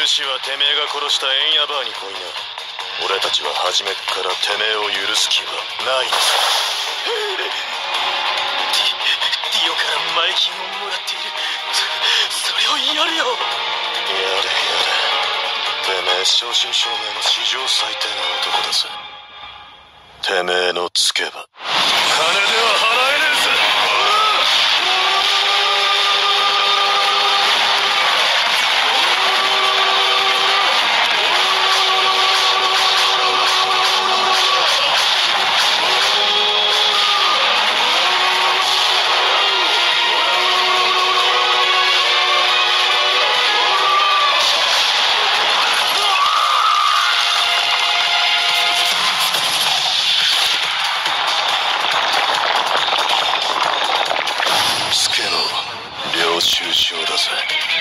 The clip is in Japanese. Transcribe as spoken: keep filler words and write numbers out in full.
主はてめえが殺したエンヤバーに来いな。俺たちは初めっからてめえを許す気はないのさ。 ディオから前金をもらっている。それをやれよ。 やれやれ。てめえ正真正銘の史上最低な男だぜ。てめえのつけば金では払えねえぜ。領収書だぜ。